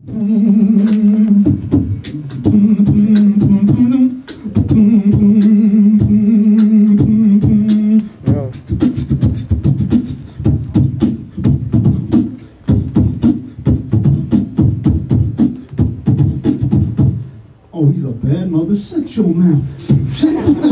Oh, he's a bad mother. Shut your mouth. Shut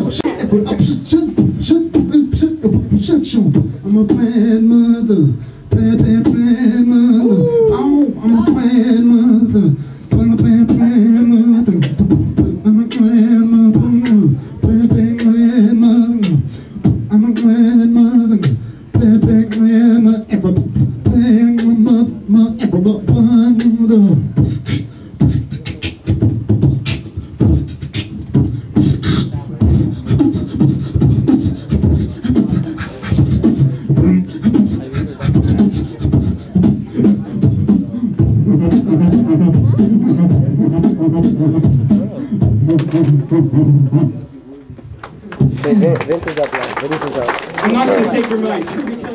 your. I'm a bad mother. Bad mother. Oh, I'm a bad mother. I'm a bad mother. I'm a bad mother. Bad mother. I'm a bad mother. Bad mother. Vince is up now. Vince is up. I'm not going to take your mic.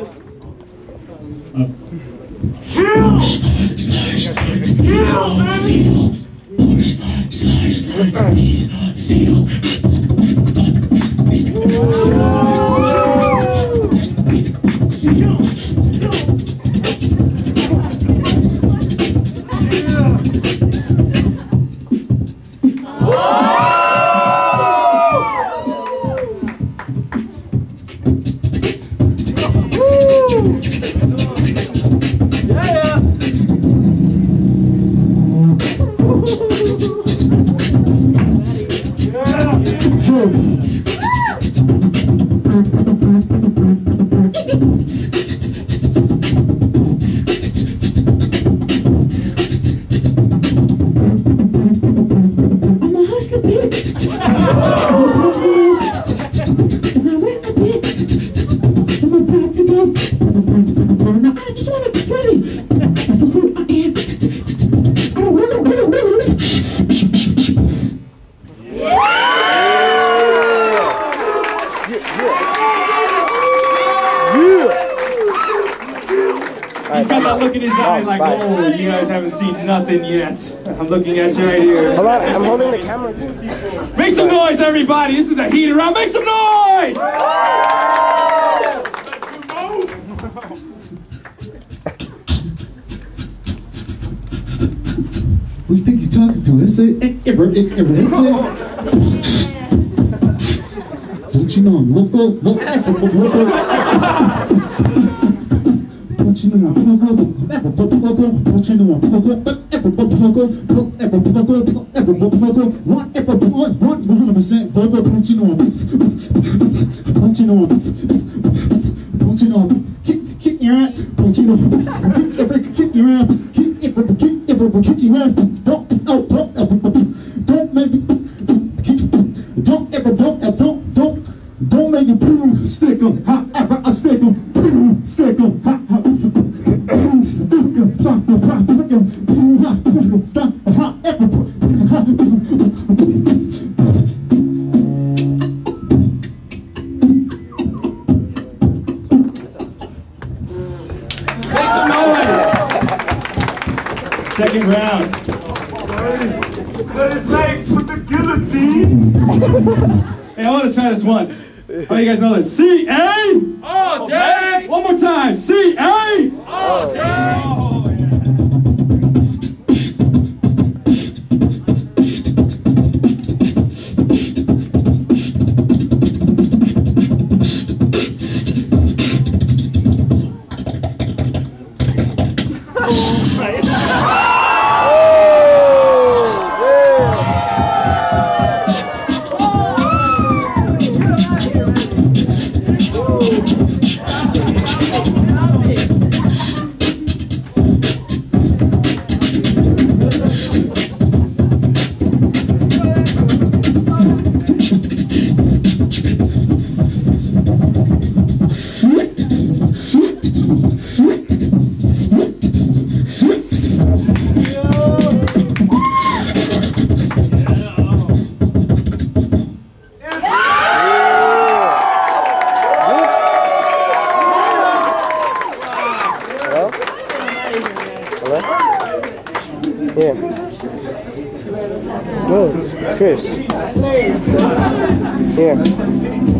He's got that look in his eye like, oh, you guys haven't seen nothing yet. I'm looking at you right here. Hold on, I'm holding the camera too. Make some noise, everybody. This is a heated round. Make some noise! Who you think you're talking to? That's it. That's it. Don't you know I'm local? Don't you know I'm kick your ass. Don't you know kick your ass. Kick your ass. Don't make it. Don't make it boom, stick 'em, however I stick 'em, boom, stick 'em, boom, stick 'em. Second round. Cut his legs with the guillotine. Hey, I want to try this once. How do you guys know this? C-A! All day. One more time. C-A! All day. Oh, yeah. Yeah. No, Chris. Here.